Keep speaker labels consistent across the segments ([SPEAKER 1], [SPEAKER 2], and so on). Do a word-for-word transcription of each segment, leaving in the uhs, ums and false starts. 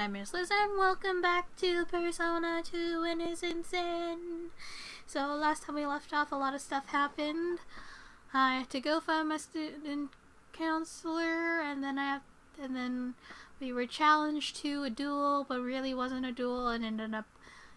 [SPEAKER 1] Nightmares Liz, and welcome back to Persona two Innocent Sin. So last time we left off, a lot of stuff happened. I had to go find my student counselor, and then I have, and then we were challenged to a duel, but really wasn't a duel, and ended up,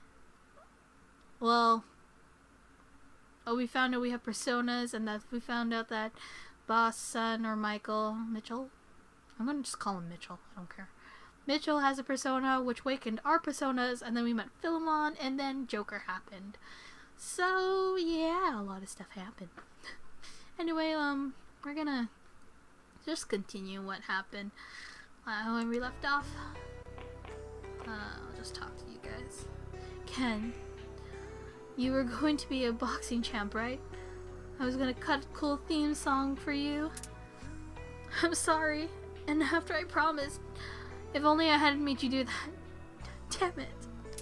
[SPEAKER 1] well, oh, we found out we have personas, and that we found out that Boss Son or Michael Mitchell, I'm gonna just call him Mitchell, I don't care. Mitchell has a persona which wakened our personas, and then we met Philemon, and then Joker happened. So yeah, a lot of stuff happened. Anyway, um, we're gonna just continue what happened uh, when we left off. Uh, I'll just talk to you guys. Ken, you were going to be a boxing champ, right? I was gonna cut a cool theme song for you. I'm sorry, and after I promised, if only I hadn't made you do that. Damn it.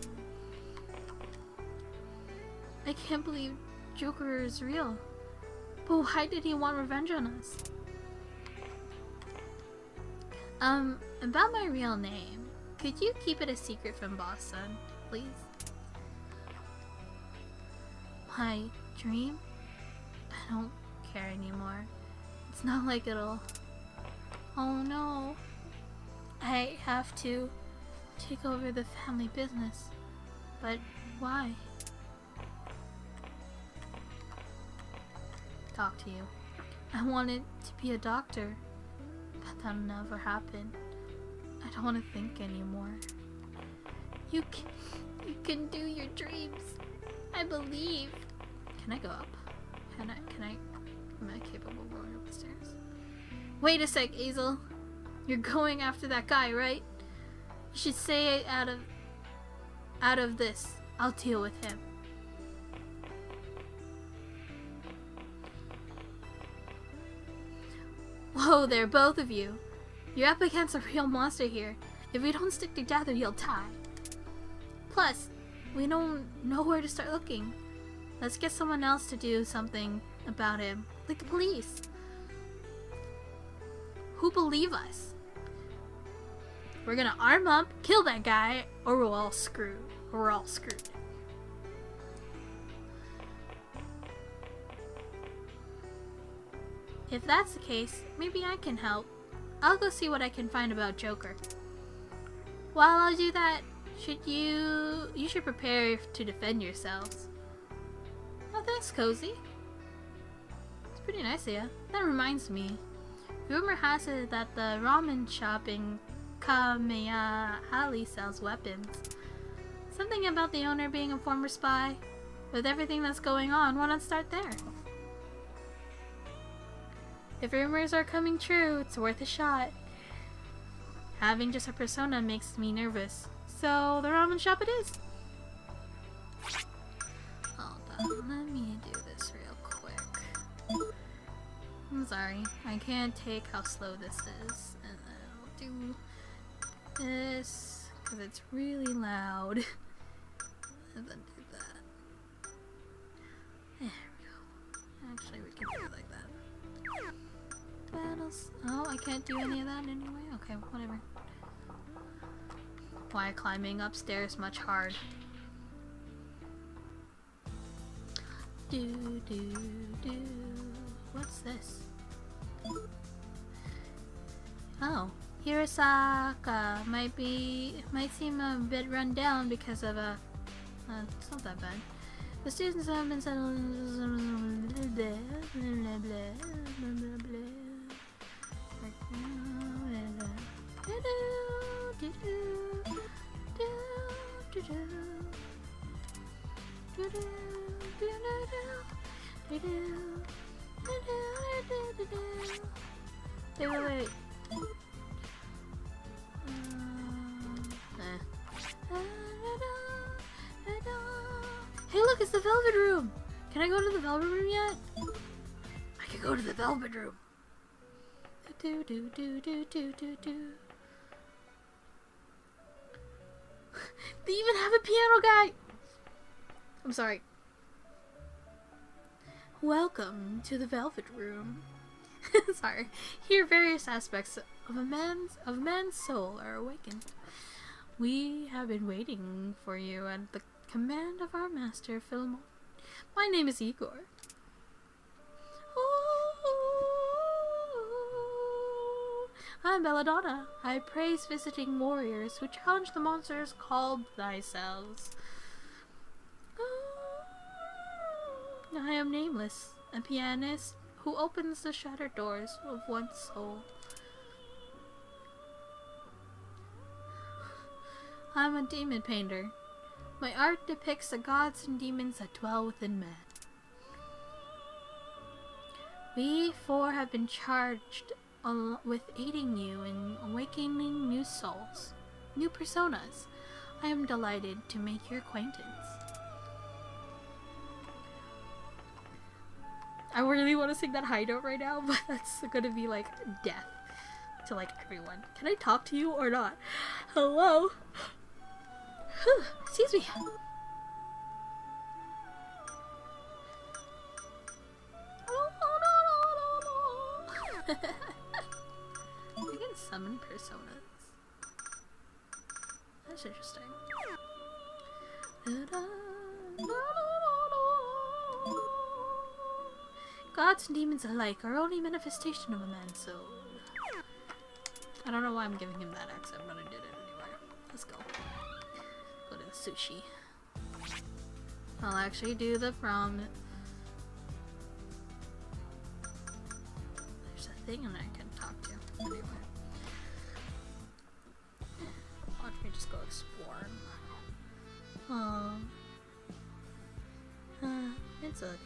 [SPEAKER 1] I can't believe Joker is real. But why did he want revenge on us? Um, about my real name, could you keep it a secret from Boss Son, please? My dream? I don't care anymore. It's not like it'll... Oh no. I have to take over the family business. But why? Talk to you. I wanted to be a doctor, but that'll never happen. I don't want to think anymore. You can, you can do your dreams. I believe. Can I go up? Can I, can I, am I capable of going up the stairs? Wait a sec, Azel. You're going after that guy, right? You should stay out of, out of this. I'll deal with him. Whoa there, both of you. You're up against a real monster here. If we don't stick together, you'll die. Plus, we don't know where to start looking. Let's get someone else to do something about him. Like the police. Who believe us? We're gonna arm up, kill that guy, or we're all screwed. Or we're all screwed. If that's the case, maybe I can help. I'll go see what I can find about Joker. While I do that, should you... you should prepare to defend yourselves. Oh, thanks, Cozy. It's pretty nice of you. That reminds me. Rumor has it that the ramen shop in Kamehali sells weapons. Something about the owner being a former spy. With everything that's going on, why not start there? If rumors are coming true, it's worth a shot. Having just a persona makes me nervous. So, the ramen shop it is. Hold on, let me do this real quick. I'm sorry, I can't take how slow this is. And then I'll do this, because it's really loud. And then do that. There we go. Actually, we can do it like that. Battles. Oh, I can't do any of that anyway? Okay, whatever. Why climbing upstairs much hard? Do, do, do. What's this? Oh, Hirosaka might be, might seem a bit run down because of a, uh, it's not that bad. The students have been settled. Wait, wait, wait. Um, eh. Hey, look, it's the Velvet Room! Can I go to the Velvet Room yet? I can go to the Velvet Room. Do do do do do do do. They even have a piano guy! I'm sorry. Welcome to the Velvet Room. Sorry. Here various aspects of a man's of man's soul are awakened. We have been waiting for you at the command of our master, Philemon. My name is Igor. I'm Belladonna. I praise visiting warriors who challenge the monsters called thyself. I am Nameless, a pianist who opens the shattered doors of one's soul. I'm a demon painter. My art depicts the gods and demons that dwell within man. We four have been charged with aiding you in awakening new souls, new personas. I am delighted to make your acquaintance. I really want to sing that high note right now, but that's gonna be like death to like everyone. Can I talk to you or not? Hello? Excuse me. I can summon personas. That's interesting. Gods and demons alike are only manifestation of a man's soul. I don't know why I'm giving him that accent, but I did it anyway. Let's go. Go to the sushi. I'll actually do the prom. There's a thing and I can talk to. Anyway. Watch me just go explore. Oh. Uh, it's okay.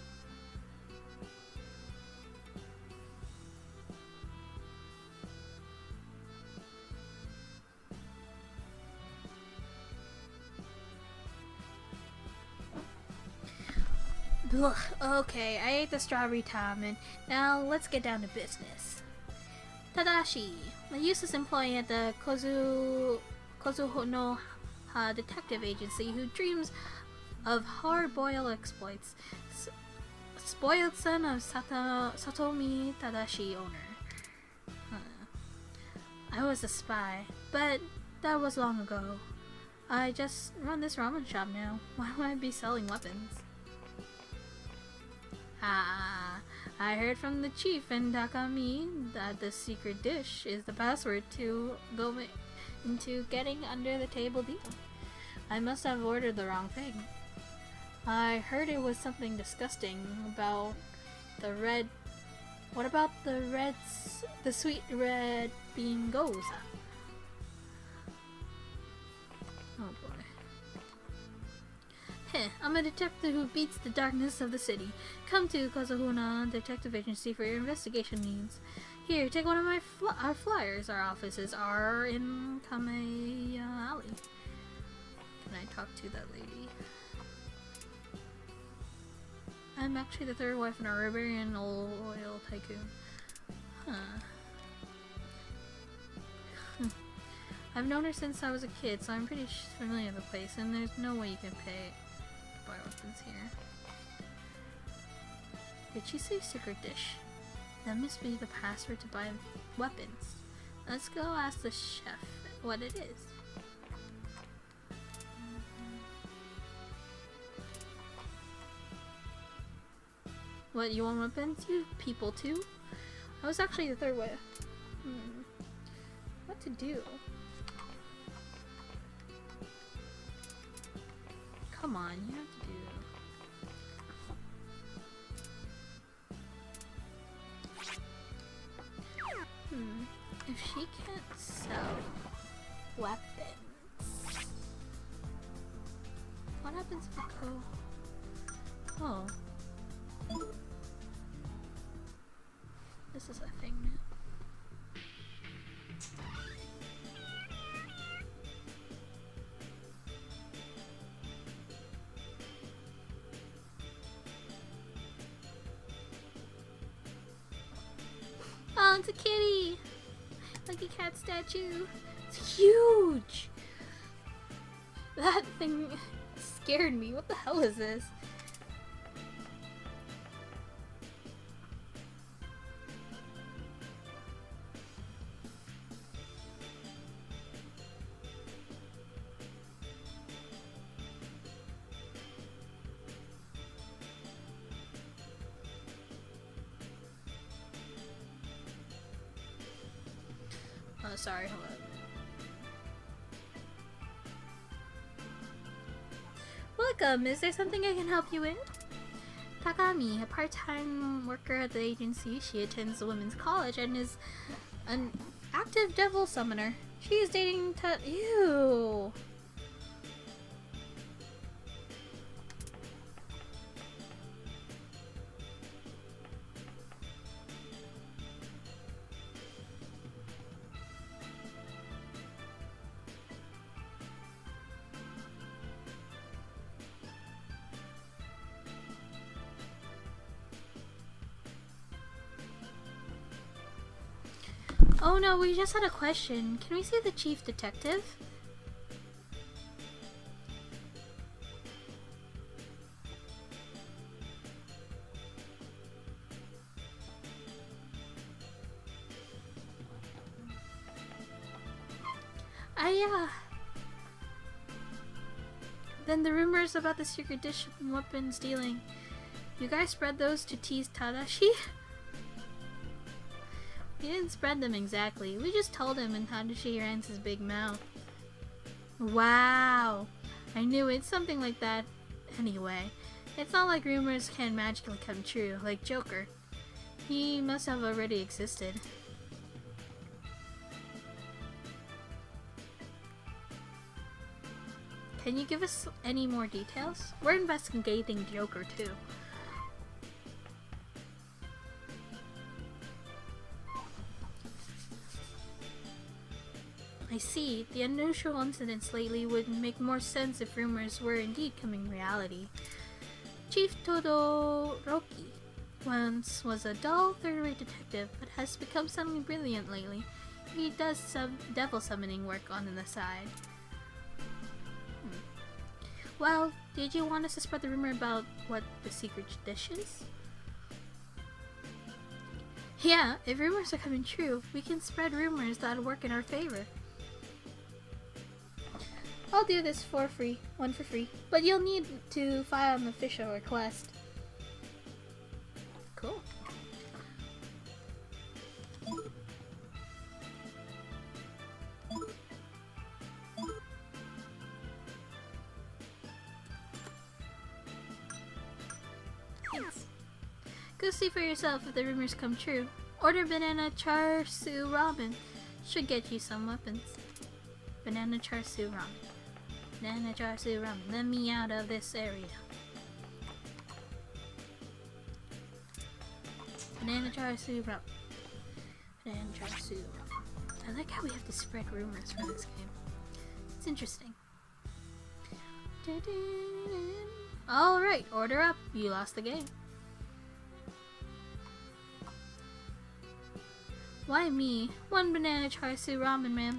[SPEAKER 1] Ugh, okay, I ate the strawberry ramen. Now let's get down to business. Tadashi, a useless employee at the Kozu Kozuho Ha detective agency who dreams of hard-boiled exploits. S spoiled son of Sato Satomi Tadashi, owner. Huh. I was a spy, but that was long ago. I just run this ramen shop now. Why would I be selling weapons? Ah, I heard from the chief and Takami that the secret dish is the password to go into getting under the table deal. I must have ordered the wrong thing. I heard it was something disgusting about the red. What about the reds? The sweet red bean goes. Oh boy. Heh, I'm a detective who beats the darkness of the city. Come to Kazuhuna Detective Agency for your investigation needs. Here, take one of my fl our flyers. Our offices are in Kame Alley. Can I talk to that lady? I'm actually the third wife in a Barbarian oil tycoon. Huh. I've known her since I was a kid, so I'm pretty familiar with the place, and there's no way you can pay to buy weapons here. Did she say secret dish? That must be the password to buy weapons. Let's go ask the chef what it is. What, you want weapons? You people too? I was actually the third way. Hmm. What to do? Come on, you have to do. Hmm. If she can't sell weapons, what happens if I go? Oh. This is a thing now. Oh, it's a kitty! Like a cat statue. It's huge! That thing scared me. What the hell is this? Oh, sorry, hold on. Welcome, is there something I can help you with? Takami, a part-time worker at the agency. She attends the women's college and is an active devil summoner. She is dating Ta- Ew! Oh no, we just had a question. Can we see the chief detective? Ah, yeah. Then the rumors about the secret dish weapon stealing. You guys spread those to tease Tadashi? We didn't spread them exactly. We just told him, and Tadashi ran his big mouth. Wow. I knew it. Something like that. Anyway, it's not like rumors can magically come true, like Joker. He must have already existed. Can you give us any more details? We're investigating Joker too. I see. The unusual incidents lately would make more sense if rumors were indeed coming reality. Chief Todoroki once was a dull, third-rate detective, but has become suddenly brilliant lately. He does some devil summoning work on the side. Hmm. Well, did you want us to spread the rumor about what the secret dish is? Yeah, if rumors are coming true, we can spread rumors that'll work in our favor. I'll do this for free, one for free, but you'll need to file an official request. Cool. Thanks. Go see for yourself if the rumors come true. Order banana char siu ramen. Should get you some weapons. Banana char siu ramen. Banana char siu ramen. Let me out of this area. Banana char siu ramen. Banana char siu ramen. I like how we have to spread rumors for this game. It's interesting. Alright, order up. You lost the game. Why me? One banana char siu ramen, ma'am.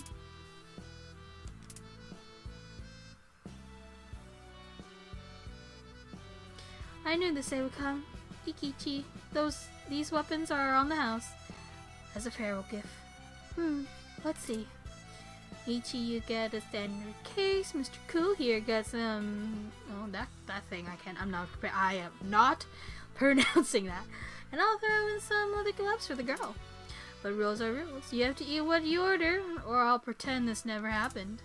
[SPEAKER 1] I knew this day would come. Ikichi, those these weapons are on the house. As a farewell gift. Hmm, let's see. Ichi, you get a standard case. Mister Ku here gets um oh that that thing I can't I'm not I am not pronouncing that. And I'll throw in some leather gloves for the girl. But rules are rules. You have to eat what you order, or I'll pretend this never happened.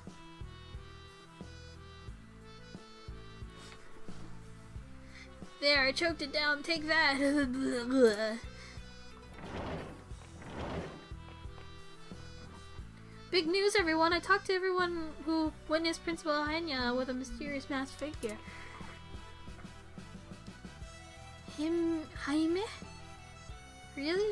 [SPEAKER 1] There, I choked it down. Take that. Big news, everyone. I talked to everyone who witnessed Principal Hanya with a mysterious masked figure. Him... Jaime? Really?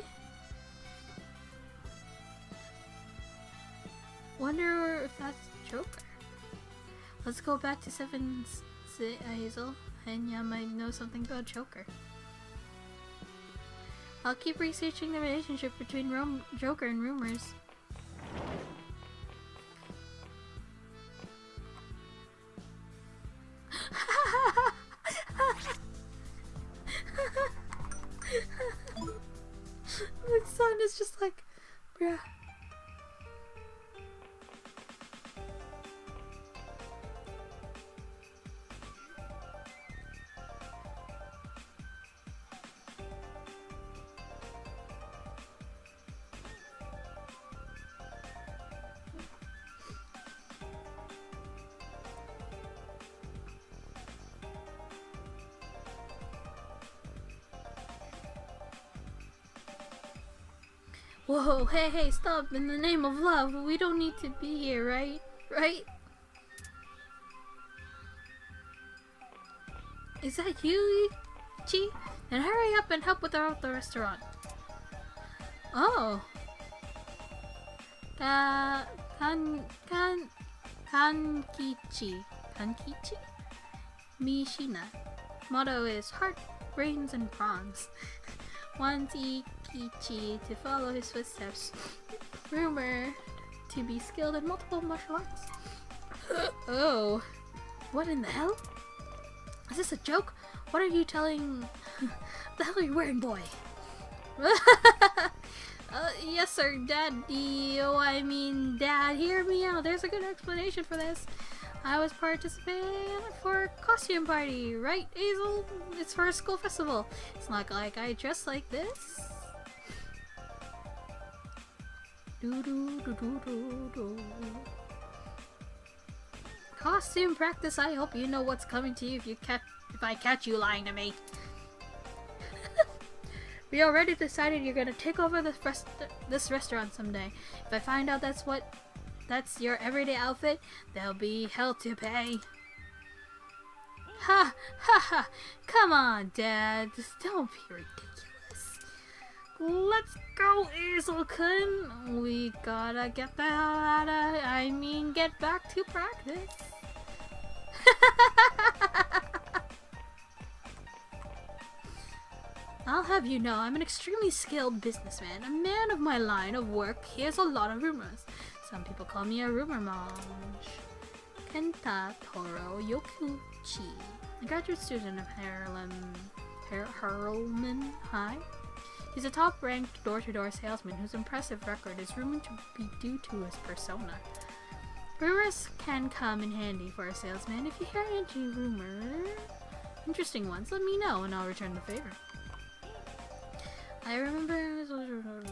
[SPEAKER 1] Wonder if that's Joker. Let's go back to Seven's Hazel. Hanya might know something about Joker. I'll keep researching the relationship between Rom Joker and rumors. My son is just like, bruh. Whoa, hey, hey, stop. In the name of love, we don't need to be here, right? Right? Is that you, Chi? Then hurry up and help with our the restaurant. Oh. Ka... Kan... Kan... Kankichi. Kankichi? Mishina. Motto is heart, brains, and prawns. Wants Ikichi to follow his footsteps. Rumored to be skilled in multiple martial arts. Oh. What in the hell? Is this a joke? What are you telling... the hell are you wearing, boy? uh, yes, sir, Daddy. Oh, I mean, Dad, hear me out. There's a good explanation for this. I was participating for a costume party, right, Hazel? It's for a school festival. It's not like I dress like this. Doo -doo -doo -doo -doo -doo. Costume practice. I hope you know what's coming to you if you catch if I catch you lying to me. We already decided you're gonna take over this rest this restaurant someday. If I find out that's what that's your everyday outfit, there'll be hell to pay. Ha ha ha! Come on, Dad. Just don't be ridiculous. Let's go, Hazel-kun. We gotta get the hell out of. I mean, get back to practice. I'll have you know, I'm an extremely skilled businessman, a man of my line of work. Here's a lot of rumors. Some people call me a rumor monge. Kenta Toro Yokuchi, a graduate student of Harlem, Har Harleman High. He's a top-ranked door-to-door salesman whose impressive record is rumored to be due to his persona. Rumors can come in handy for a salesman. If you hear any rumors, interesting ones, let me know and I'll return the favor. I remember. Can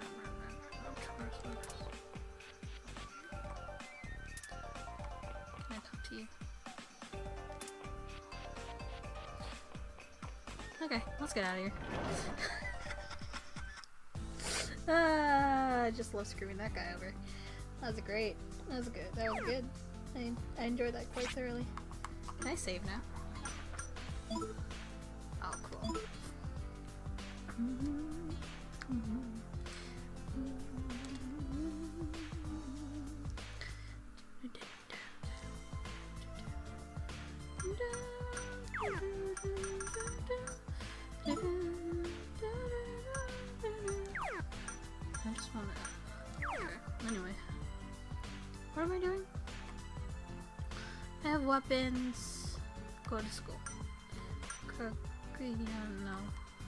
[SPEAKER 1] I talk to you? Okay, let's get out of here. Ah, I just love screwing that guy over. That was great. That was good. That was good. I, I enjoyed that quite thoroughly. Can I save now? Oh, cool. I just wanna... Okay. Anyway. What am I doing? I have weapons. Go to school. Yeah, no.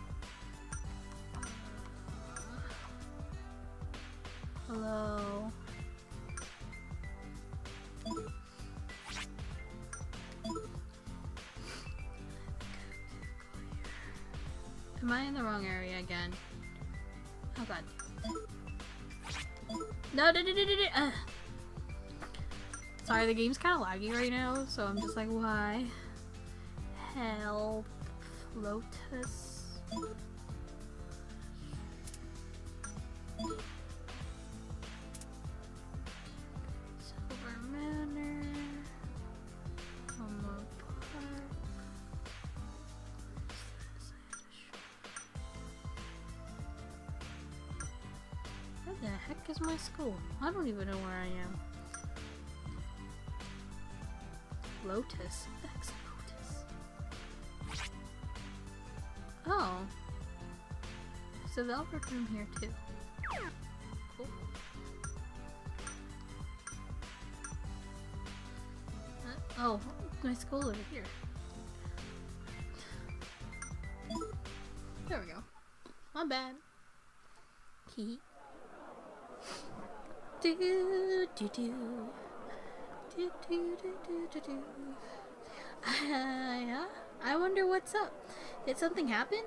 [SPEAKER 1] Hello. Am I in the wrong area again? Oh god. No, no, no, no, no, no. Uh. Sorry, the game's kind of laggy right now, so I'm just like, why? Help, Lotus. Silver Manor. Homo Park. Where the heck is my school? I don't even know where I am. Lotus? What the heck's Lotus? Oh. There's a velvet room here too. Cool. Uh, oh, my school over here. There we go. My bad. Key. Do do do. Do, do, do, do, do, do. Uh, yeah. I wonder what's up. Did something happen?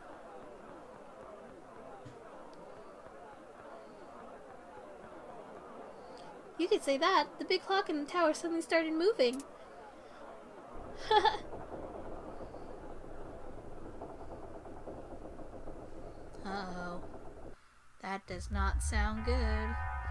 [SPEAKER 1] You could say that. The big clock in the tower suddenly started moving. Uh-oh. That does not sound good.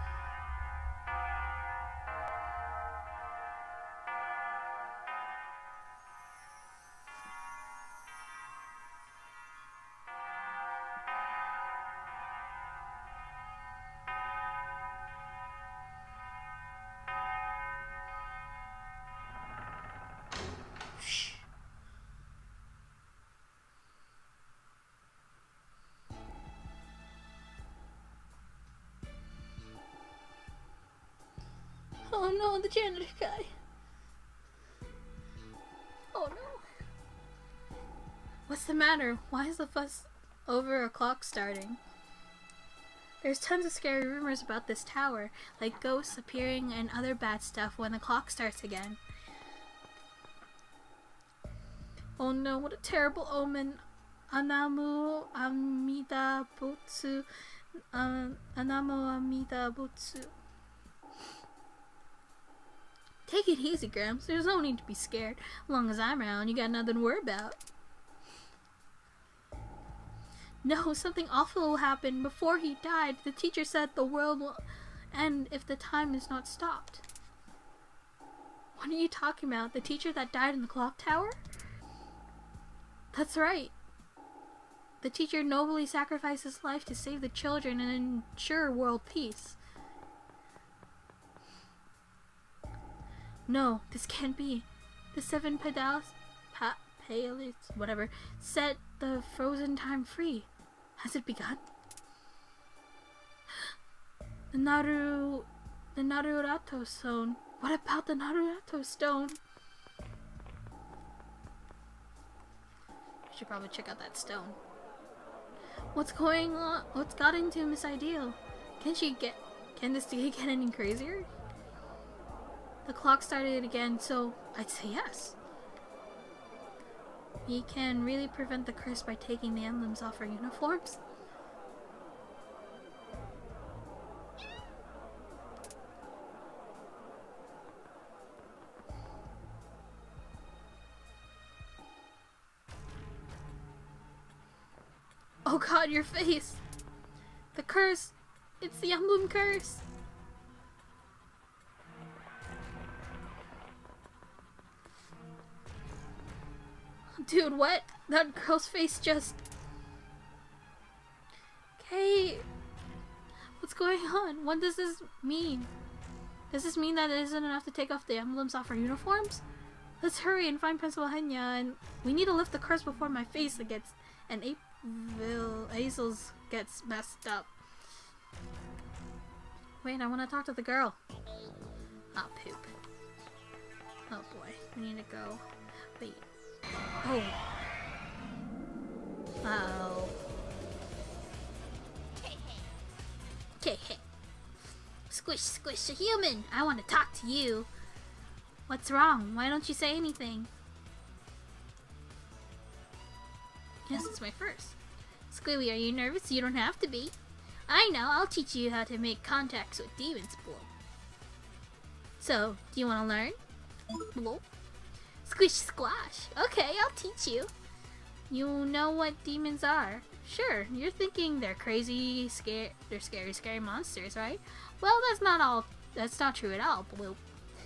[SPEAKER 1] Oh no, the janitor guy. Oh no. What's the matter? Why is the fuss over a clock starting? There's tons of scary rumors about this tower, like ghosts appearing and other bad stuff when the clock starts again. Oh no, what a terrible omen. Anamu Amida Butsu. Um, Anamu Amida Butsu. Take it easy, Gramps. There's no need to be scared. As long as I'm around, you got nothing to worry about. No, something awful will happen. Before he died, the teacher said the world will end if the time is not stopped. What are you talking about? The teacher that died in the clock tower? That's right. The teacher nobly sacrificed his life to save the children and ensure world peace. No, this can't be. The seven pedals, pa pales, whatever, set the frozen time free. Has it begun? The Naru, the Narurato stone. What about the Narurato stone? I should probably check out that stone. What's going on? What's got into Miss Ideal? Can she get? Can this day get any crazier? The clock started again, so I'd say yes. We can really prevent the curse by taking the emblems off our uniforms. Oh god, your face! The curse! It's the emblem curse! Dude, what? That girl's face just... Okay. What's going on? What does this mean? Does this mean that it isn't enough to take off the emblems off our uniforms? Let's hurry and find Pennsylvania, and we need to lift the curse before my face gets... and April Hazel's gets messed up. Wait, I want to talk to the girl. Oh, poop. Oh boy, we need to go. Wait. Oh. Oh. Okay, hey. Squish, squish, a human! I want to talk to you. What's wrong? Why don't you say anything? Yes, it's my first. Squilly, are you nervous? You don't have to be. I know, I'll teach you how to make contacts with demons, Blow. So, do you want to learn? Blow. Squish squash. Okay, I'll teach you. You know what demons are. Sure, you're thinking they're crazy, scare they're scary, scary monsters, right? Well, that's not all that's not true at all, Bloop.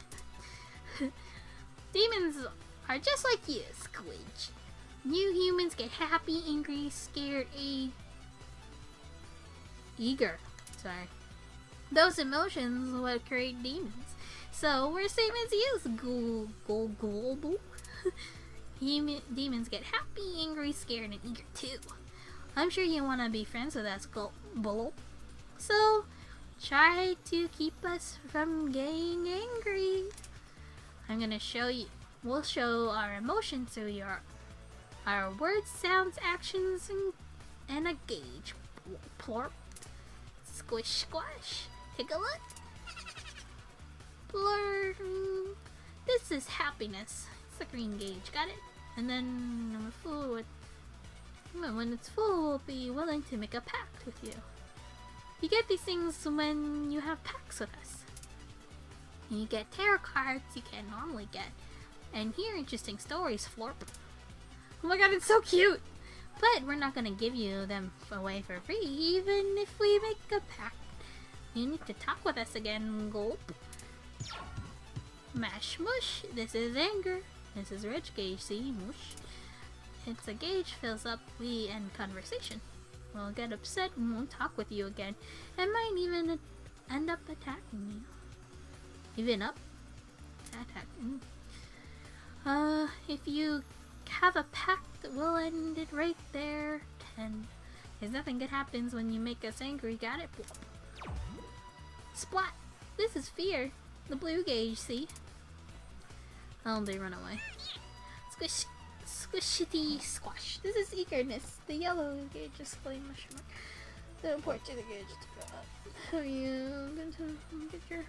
[SPEAKER 1] Demons are just like you, Squidge. You humans get happy, angry, scared, e eager. Sorry. Those emotions are what create demons. So we're same as you, Ghoul, Ghoul, Global. Demons get happy, angry, scared, and eager too. I'm sure you want to be friends with us, Global. So try to keep us from getting angry. I'm gonna show you. We'll show our emotions through your our words, sounds, actions, and and a gauge. Plorp. Squish, squash. Take a look. Blur. This is happiness. It's the green gauge. Got it? And then when full with when it's full, we'll be willing to make a pact with you. You get these things when you have pacts with us. You get tarot cards you can't normally get, and hear interesting stories, Florp. Oh my god, it's so cute! But we're not gonna give you them away for free, even if we make a pact. You need to talk with us again, Gulp. Mash mush. This is anger. This is rich gauge. See, mush. It's a gauge fills up, we end conversation. We'll get upset and won't talk with you again, and might even end up attacking you. Even up, attacking. Uh, if you have a pact, we'll end it right there. Ten. Because nothing good happens when you make us angry. Got it? Splat. This is fear. The blue gauge. See? Oh, they run away. Squish. Squishity squash. This is eagerness. The yellow gauge is flame mushroom. The import to the gauge to go up. Have you been to get your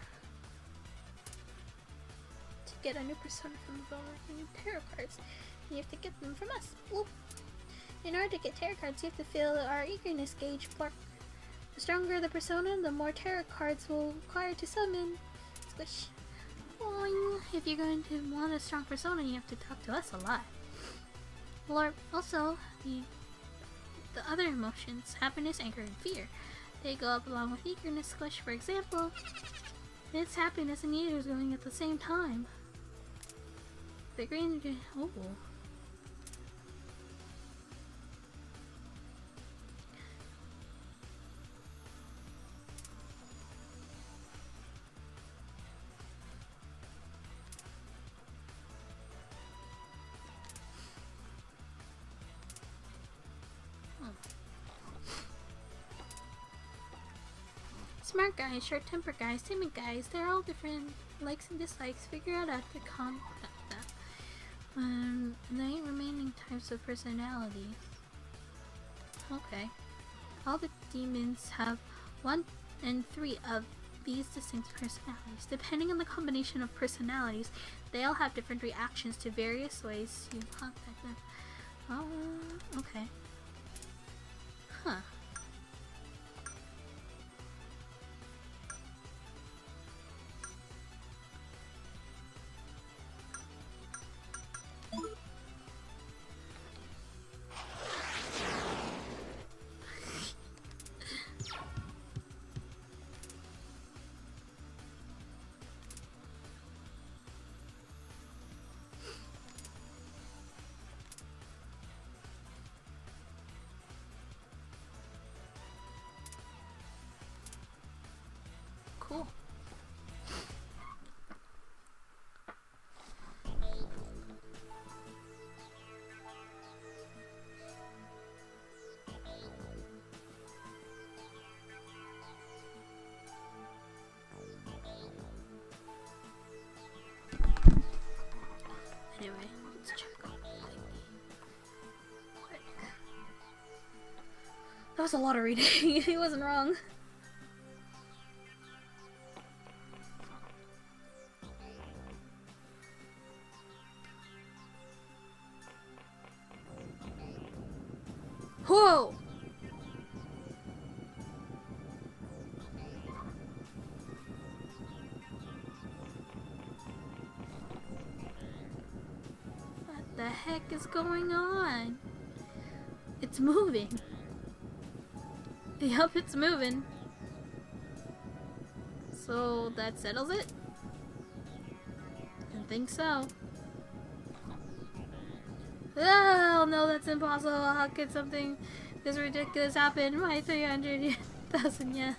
[SPEAKER 1] to get a new persona from the bone with new tarot cards? You have to get them from us. Whoop. In order to get tarot cards, you have to fill our eagerness gauge plurk. The stronger the persona, the more tarot cards will require to summon. Squish. Boing. If you're going to want a strong persona, you have to talk to us a lot. Or also, the, the other emotions, happiness, anger, and fear. They go up along with eagerness. Squish, for example. It's happiness and anger going at the same time. The green... Oh. Smart guys, short-tempered guys, timid guys, they're all different likes and dislikes. Figure out how to contact that. Um, the eight remaining types of personalities. Okay. All the demons have one and three of these distinct personalities. Depending on the combination of personalities, they all have different reactions to various ways you contact them. Oh, okay. Huh. Cool. Anyway, let's check on quick. That was a lot of reading. He wasn't wrong. Whoa! What the heck is going on? It's moving. Yup, it's moving. So that settles it? I think so. Oh no, that's impossible. How could something this ridiculous happen? My three hundred thousand yen.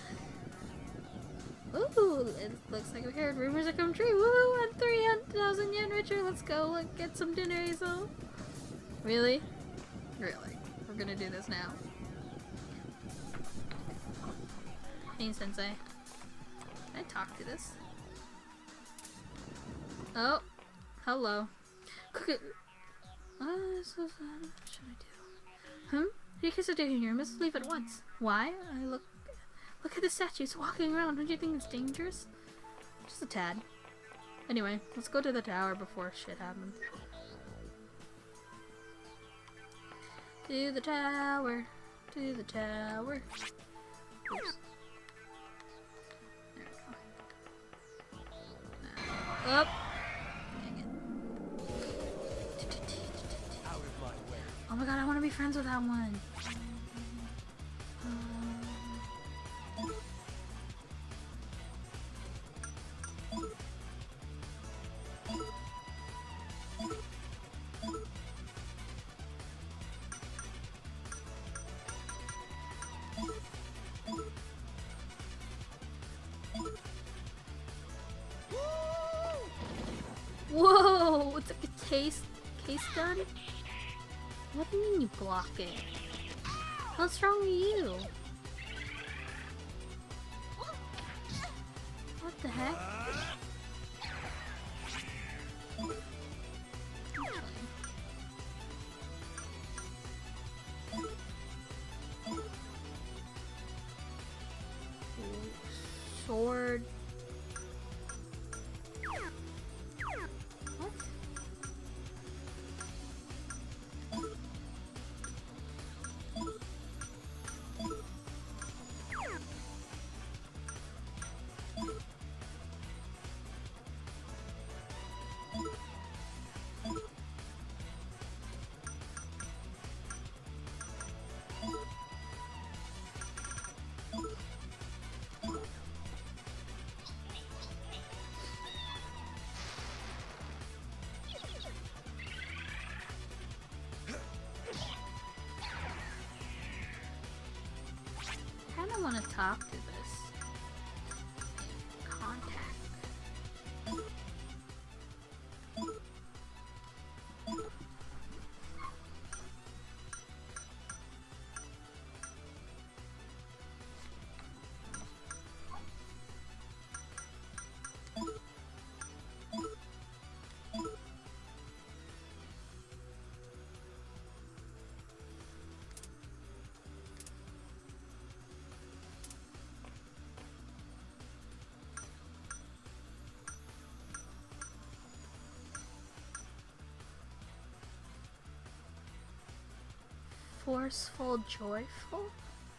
[SPEAKER 1] Ooh, it looks like we heard rumors are come true. Woo! I'm three hundred thousand yen richer. Let's go look, get some dinner, so. Really? Really? We're gonna do this now. Hey, Sensei. Can I talk to this? Oh. Hello. Cook it. What should I do? Hmm? You guys are doing here. I must leave at once. Why? I look. Look at the statues walking around. Don't you think it's dangerous? Just a tad. Anyway, let's go to the tower before shit happens. To the tower. To the tower. Oops. There we go. Up. Oh my god, I want to be be friends with that one. Whoa! It's like a case case gun? What do you mean you block it? What's wrong with you? What the heck? Sword. What? I kinda wanna talk to this. Contact. Forceful, joyful?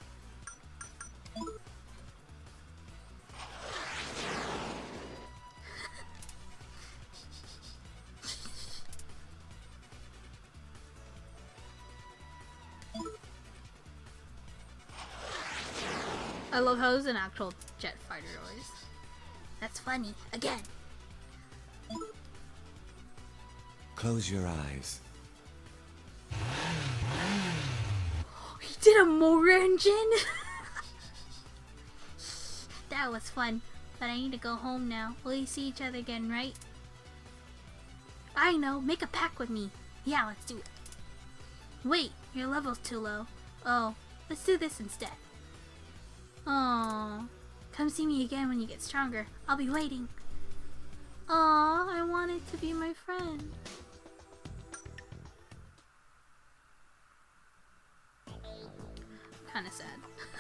[SPEAKER 1] I love how it's an actual jet fighter noise. That's funny. Again.
[SPEAKER 2] Close your eyes.
[SPEAKER 1] He did a motor engine? That was fun. But I need to go home now. We'll see each other again, right? I know. Make a pact with me. Yeah, let's do it. Wait, your level's too low. Oh, let's do this instead. Aww. Come see me again when you get stronger. I'll be waiting. Aww, I wanted to be my friend. Kinda sad.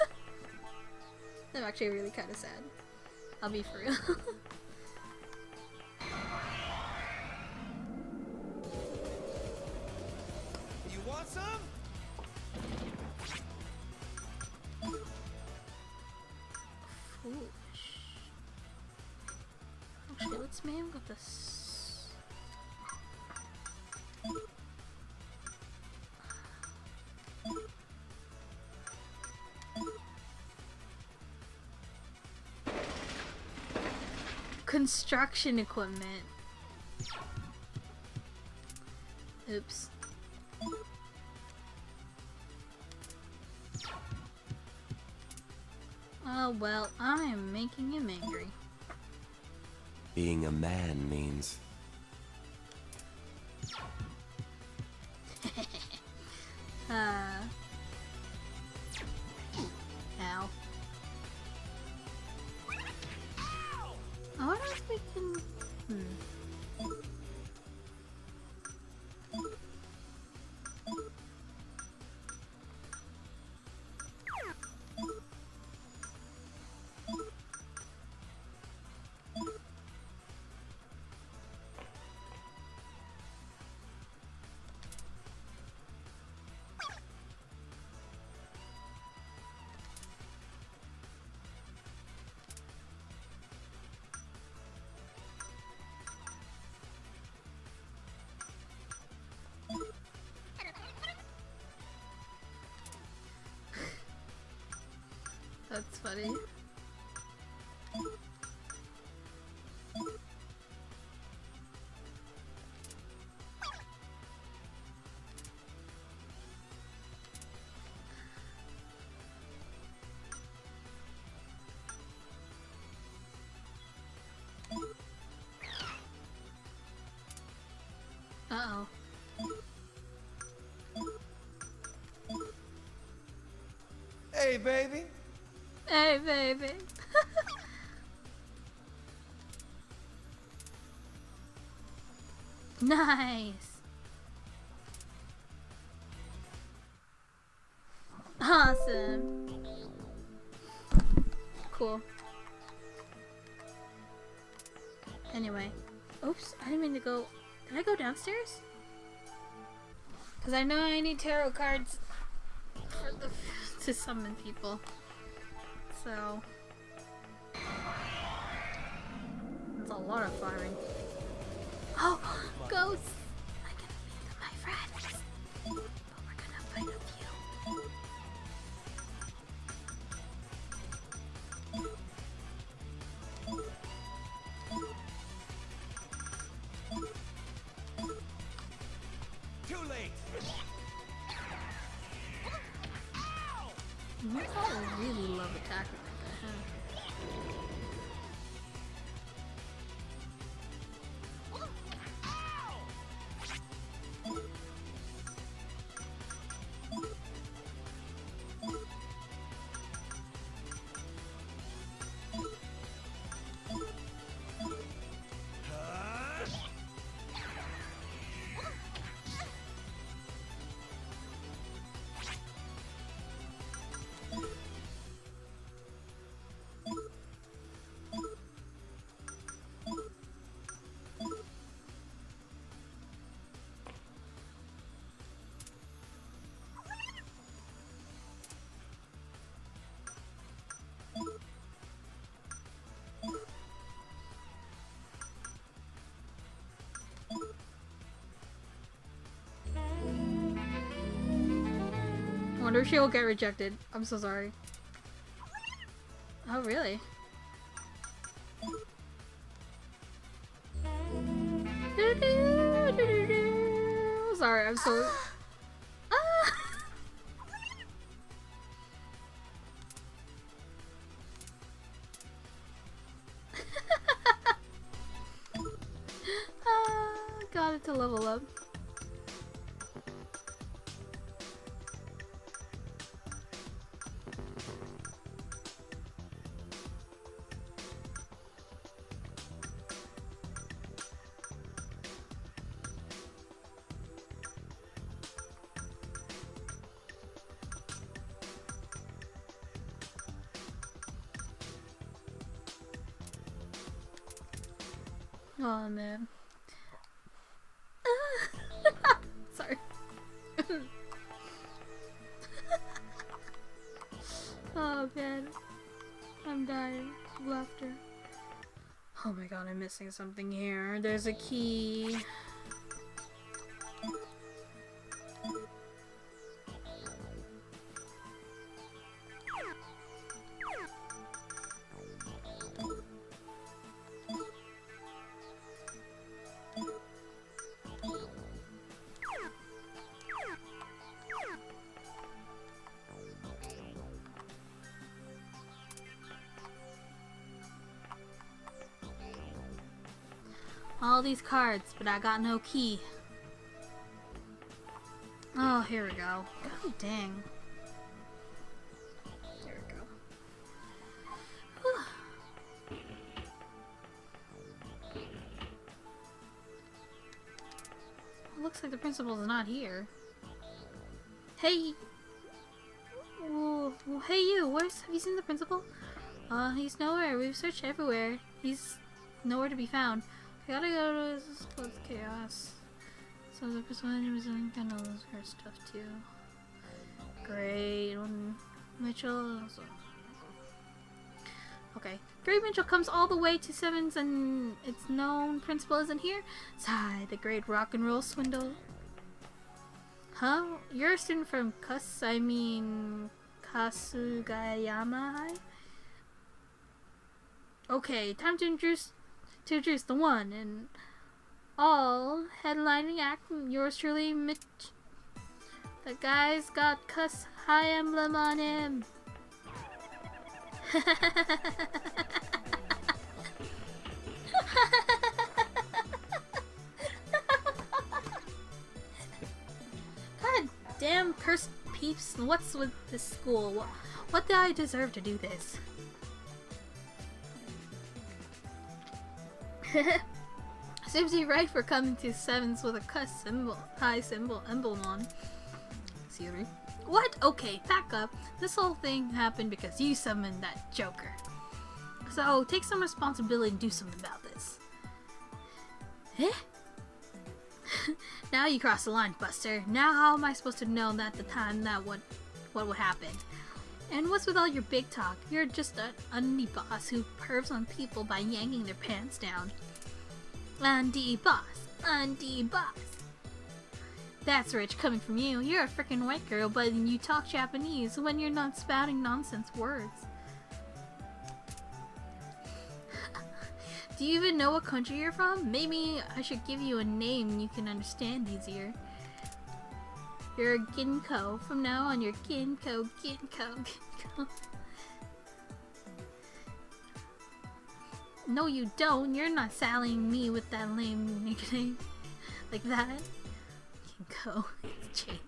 [SPEAKER 1] I'm actually really kinda sad. I'll be for real.
[SPEAKER 3] You want some?
[SPEAKER 1] Foolish. Actually, let's maybe go this. Construction equipment. Oops. Oh well, I am making him angry.
[SPEAKER 2] Being a man means
[SPEAKER 1] uh. Ow. I wonder if we can. Hmm. funny. Uh-oh.
[SPEAKER 3] Hey, baby.
[SPEAKER 1] Hey, baby. Nice. Awesome. Cool. Anyway. Oops, I didn't mean to go... Did I go downstairs? Because I know I need tarot cards for the, to summon people. So... It's a lot of firing. Oh! Ghosts! I can make them my friends. But we're gonna fight a few.
[SPEAKER 3] Too late.
[SPEAKER 1] You probably really love attacking like that, huh? I wonder if she will get rejected. I'm so sorry. Oh, really? Sorry, I'm so... Ah! Ah, got it to level up. Oh man. Sorry. Oh man. I'm dying of laughter. Oh my god, I'm missing something here. There's a key. All these cards, but I got no key. Oh, here we go. God dang. There we go. Whew. Looks like the principal's not here. Hey! Well, well, hey you, where's, have you seen the principal? Uh, he's nowhere. We've searched everywhere. He's nowhere to be found. I gotta go to this close chaos. So the person was in kind of lose her stuff too. Great. When Mitchell. Also. Okay. Great Mitchell comes all the way to Sevens and its known principal isn't here. Sigh, the great rock and roll swindle. Huh? You're a student from Kus, I mean Kasugayama High? Okay, time to introduce to introduce the one and all headlining act. Yours truly, Mitch. The guy's got cuss high emblem on him. God damn cursed peeps, what's with this school? What, what did I deserve to do this? Seems you right for coming to sevens with a cuss symbol, high symbol, emblem on. Siri. What? Okay, back up. This whole thing happened because you summoned that Joker. So, take some responsibility and do something about this. Eh? Now you crossed the line, Buster. Now how am I supposed to know that the time that what, what would happen? And what's with all your big talk? You're just an undie boss who pervs on people by yanking their pants down. Undie boss. Undie boss. That's rich coming from you. You're a freaking white girl, but you talk Japanese when you're not spouting nonsense words. Do you even know what country you're from? Maybe I should give you a name you can understand easier. You're a Ginko. From now on, you're Ginko, Ginko, Ginko. No, you don't. You're not sallying me with that lame nickname like that. Ginko. It's changed.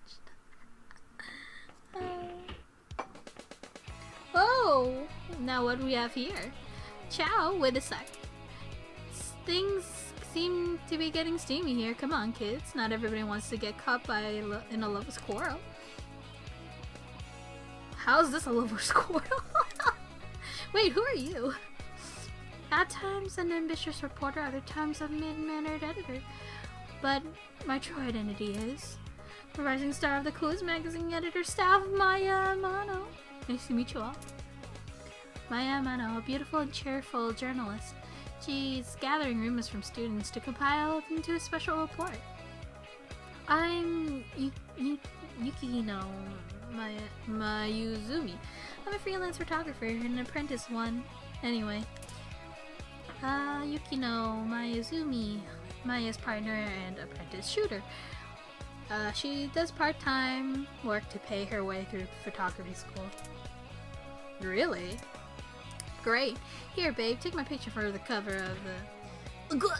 [SPEAKER 1] uh. Oh! Now what do we have here? Ciao, wait a sec. Things seem to be getting steamy here. Come on, kids. Not everybody wants to get caught by in a lover's quarrel. How's this a lover's quarrel? Wait, who are you? At times an ambitious reporter, other times a mid-mannered editor. But my true identity is the rising star of the coolest magazine editor staff, Maya Amano. Nice to meet you all. Maya Amano, a beautiful and cheerful journalist. She's gathering rumors from students to compile into a special report. I'm y y Yukino My Mayuzumi. I'm a freelance photographer and an apprentice one. Anyway. Uh, Yukino Mayuzumi, Maya's partner and apprentice shooter. Uh, she does part-time work to pay her way through photography school. Really? Great. Here, babe, take my picture for the cover of the... Good.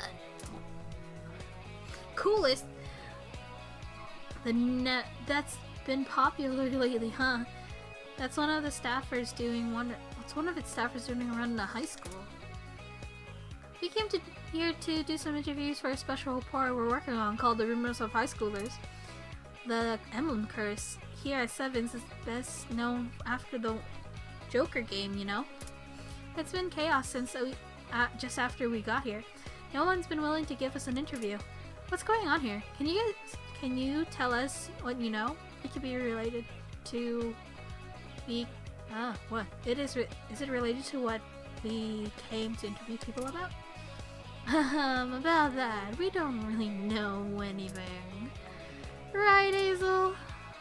[SPEAKER 1] Coolest. The net that's been popular lately, huh? That's one of the staffers doing one. What's one of its staffers doing around the high school? We came to here to do some interviews for a special report we're working on called The Rumors of High Schoolers. The Emblem Curse here at Sevens is best known after the Joker game, you know? It's been chaos since we, uh, just after we got here. No one's been willing to give us an interview. What's going on here? Can you guys, can you tell us what you know? It could be related to the, ah, what? It is, re is it related to what we came to interview people about? Um, about that, we don't really know anything. Right, Hazel?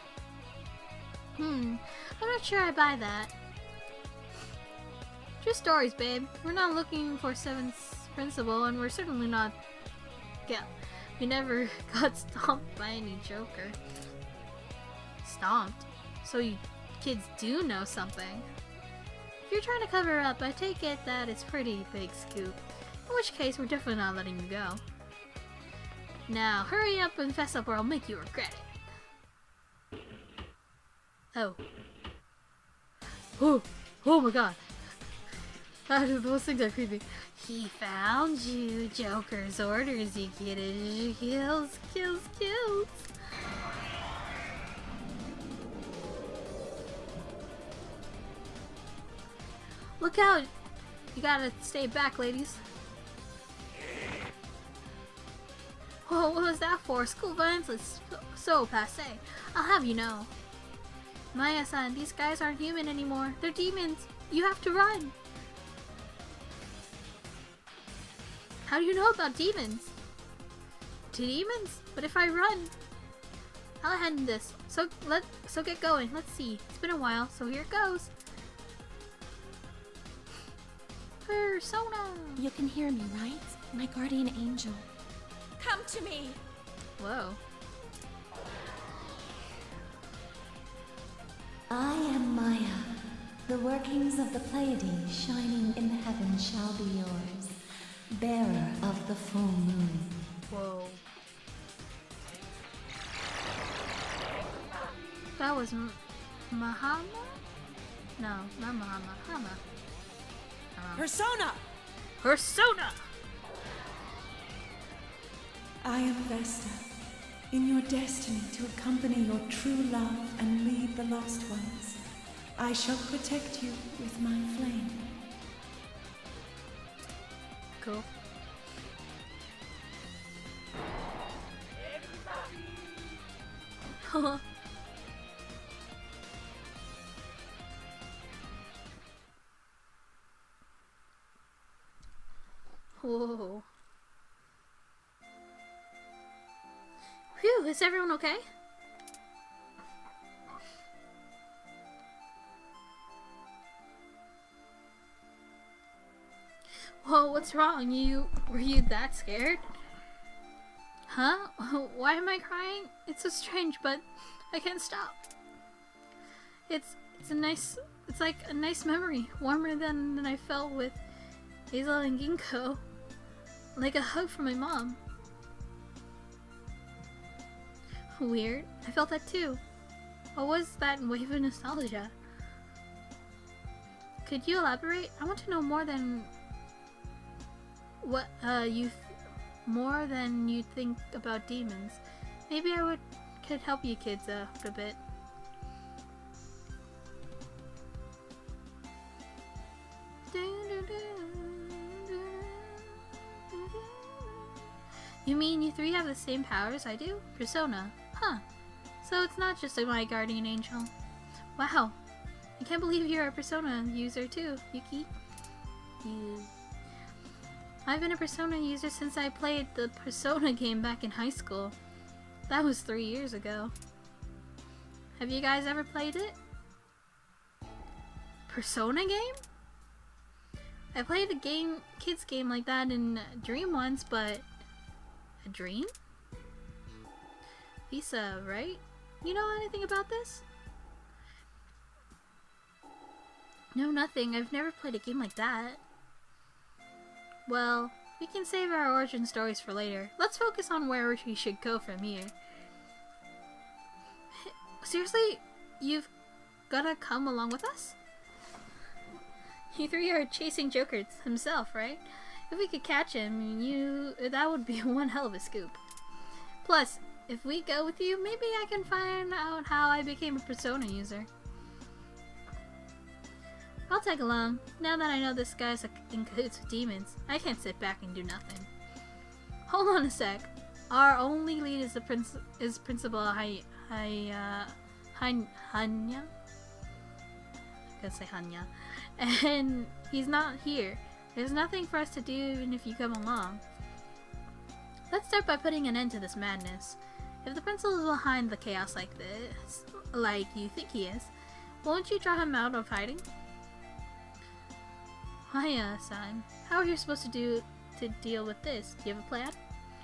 [SPEAKER 1] Hmm, I'm not sure I buy that. True stories, babe. We're not looking for Seven's principal, and we're certainly not... Yeah, we never got stomped by any Joker. Stomped? So you kids do know something. If you're trying to cover up, I take it that it's pretty big scoop. In which case, we're definitely not letting you go. Now, hurry up and fess up or I'll make you regret it. Oh. Oh, oh my god. Those things are creepy. He found you, Joker's orders, you kiddish. Kills, kills, kills. Look out! You gotta stay back, ladies. Whoa, what was that for? School violence is so passe. I'll have you know. Maya-san, these guys aren't human anymore. They're demons. You have to run. How do you know about demons? Demons? But if I run, I'll handle this. So let so get going. Let's see. It's been a while, so here it goes. Persona!
[SPEAKER 4] You can hear me, right? My guardian angel.
[SPEAKER 5] Come to me.
[SPEAKER 1] Whoa.
[SPEAKER 6] I am Maya. The workings of the Pleiades shining in the heavens shall be yours. Bearer of the full moon.
[SPEAKER 1] Whoa. That was M Mahama? No, not Mahama. Hama. Um,
[SPEAKER 5] Persona!
[SPEAKER 1] Persona!
[SPEAKER 7] I am Vesta, in your destiny to accompany your true love and lead the lost ones. I shall protect you with my flame.
[SPEAKER 1] Cool. Whoa. Phew, is everyone okay? Whoa, what's wrong? You were you that scared? Huh? Why am I crying? It's so strange, but I can't stop. It's it's a nice it's like a nice memory, warmer than, than I felt with Hazel and Ginkgo. Like a hug from my mom. Weird. I felt that too. What was that wave of nostalgia? Could you elaborate? I want to know more than what uh you th more than you think about demons. Maybe I would could help you kids uh, a bit. You mean you three have the same powers I do? Persona. Huh. So it's not just my guardian angel. Wow. I can't believe you're a Persona user too, Yuki. You... I've been a Persona user since I played the Persona game back in high school. That was three years ago. Have you guys ever played it? Persona game? I played a game, kids game like that in Dream once, but... A dream? Visa, right? You know anything about this? No, nothing. I've never played a game like that. Well, we can save our origin stories for later. Let's focus on where we should go from here. Seriously? You've gotta come along with us? You three are chasing Joker himself, right? If we could catch him, you that would be one hell of a scoop. Plus, if we go with you, maybe I can find out how I became a Persona user. I'll tag along. Now that I know this guy's in cahoots with demons, I can't sit back and do nothing. Hold on a sec. Our only lead is the prince is Principal Hai Hai uh, Han Hanya. I gotta say Hanya, and he's not here. There's nothing for us to do even if you come along. Let's start by putting an end to this madness. If the principal is behind the chaos like this, like you think he is, won't you draw him out of hiding? Hiya-san, how are you supposed to do to deal with this? Do you have a plan?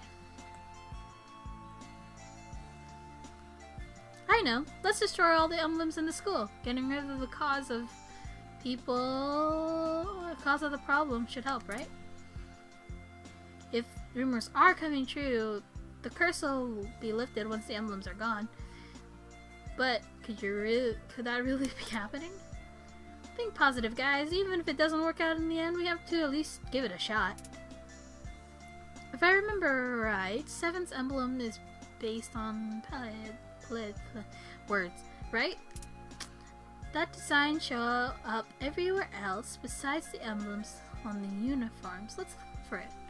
[SPEAKER 1] I know. Let's destroy all the emblems in the school. Getting rid of the cause of people, the cause of the problem should help, right? If rumors are coming true, the curse will be lifted once the emblems are gone. But could you really, could that really be happening? Think positive, guys. Even if it doesn't work out in the end, we have to at least give it a shot. If I remember right, Seven's emblem is based on palette, palette, words, right? That design show up everywhere else besides the emblems on the uniforms. Let's look for it.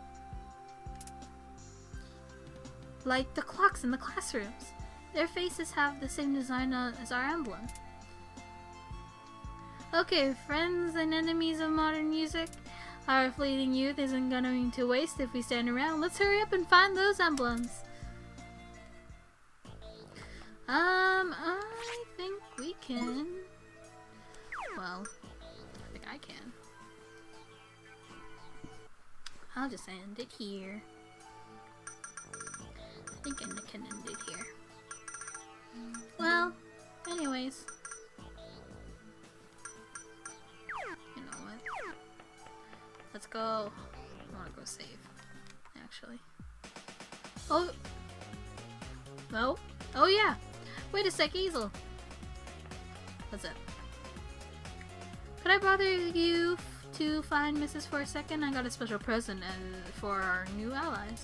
[SPEAKER 1] Like the clocks in the classrooms. Their faces have the same design as our emblem. Okay, friends and enemies of modern music, our fleeting youth isn't going to waste if we stand around. Let's hurry up and find those emblems. Um, I think we can. Well, I think I can. I'll just end it here. I think I can end it here. Well, anyways. You know what? Let's go. I wanna go save. Actually. Oh! No? Oh yeah! Wait a sec, Easel! What's up? Could I bother you to find Missus for a second? I got a special present and for our new allies.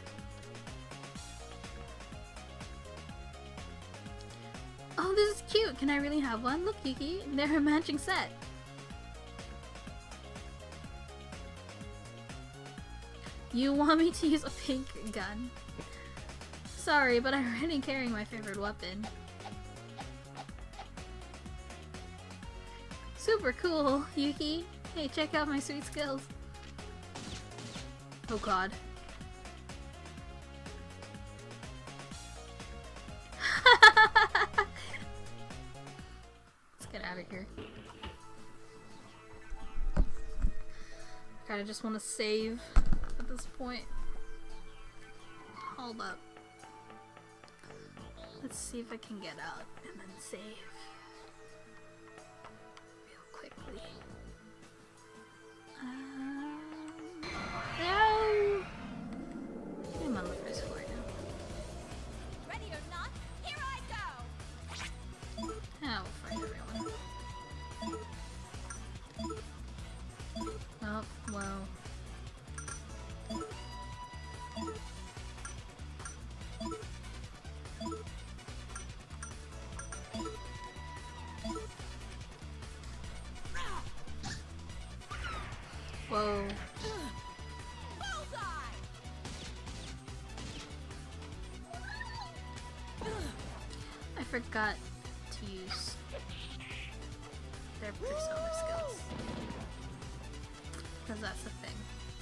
[SPEAKER 1] Oh, this is cute! Can I really have one? Look, Yuki, they're a matching set. You want me to use a pink gun? Sorry, but I'm already carrying my favorite weapon. Super cool, Yuki. Hey, check out my sweet skills. Oh god. Let's get out of here. God, I just want to save at this point. Hold up. Let's see if I can get out and then save. Real quickly. Um, no! I'm on the first floor now.
[SPEAKER 5] Ready or not, here I go!
[SPEAKER 1] Ah, we'll find everyone. Oh, well. Whoa. I forgot to use their persona skills. Because that's the thing.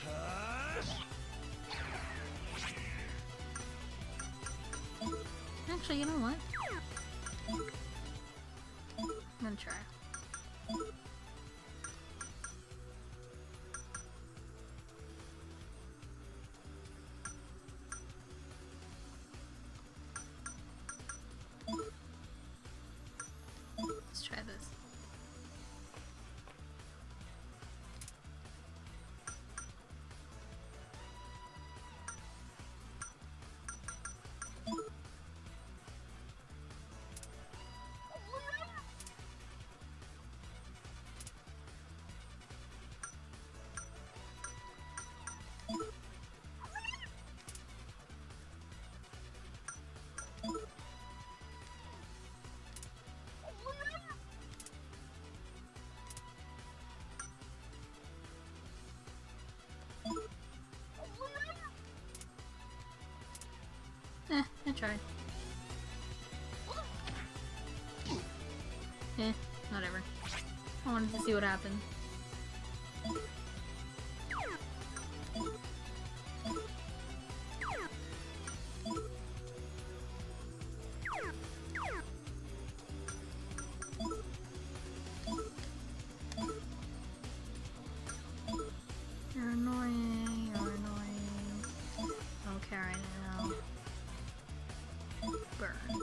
[SPEAKER 1] Actually, you know what? I'm gonna try. Let's try this. Eh, I tried. Eh, whatever. I wanted to see what happened. You're annoying, you're annoying. I don't care right now. Burn.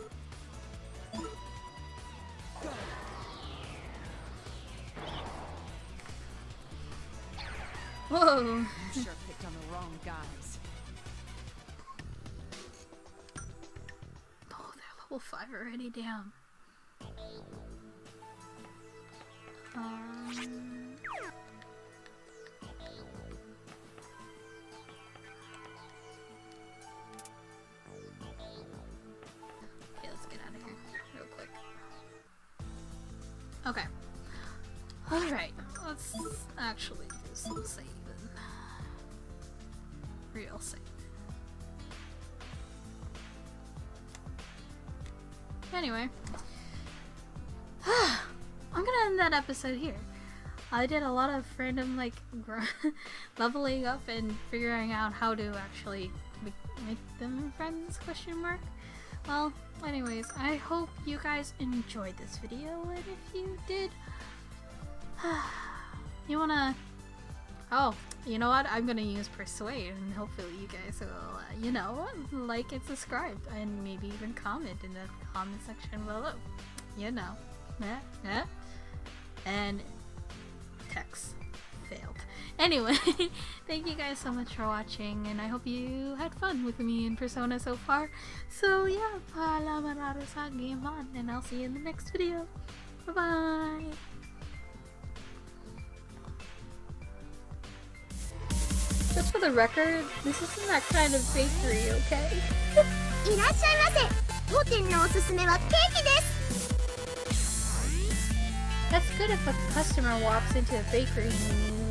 [SPEAKER 1] Whoa!
[SPEAKER 8] You sure picked on the wrong guys.
[SPEAKER 1] Oh, they're level five already, damn. Um... Okay, let's get out of here real quick. Okay. Alright, let's actually do some saving. Real saving. Anyway. I'm gonna end that episode here. I did a lot of random, like, leveling up and figuring out how to actually make, make them friends, question mark. Well, anyways, I hope you guys enjoyed this video, and if you did, you wanna Oh, you know what? I'm gonna use Persuade, and hopefully you guys will, uh, you know, like and subscribe, and maybe even comment in the comment section below. You know. Eh, eh. And text failed. Anyway, thank you guys so much for watching, and I hope you had fun with me in Persona so far. So yeah, paalam araw sa game on, and I'll see you in the next video. Bye bye! Just for the record, this isn't that kind of bakery, okay?
[SPEAKER 5] いらっしゃいませ。当店のおすすめはケーキです。
[SPEAKER 1] That's good if a customer walks into a bakery and